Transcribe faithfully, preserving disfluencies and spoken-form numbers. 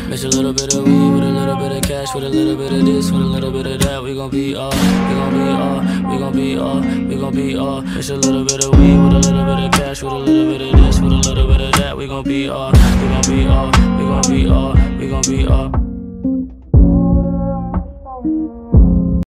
Mix a little bit of weed with a little bit of cash, with a little bit of this, with a little bit of that. We gon' be all, we gon' be all, we gon' be all, we gon' be all. Mix a little bit of weed with a little bit of cash, with a little bit of this, with a little bit of that. We gon' be all, we gon' be all, we gon' be all, we gon' be all.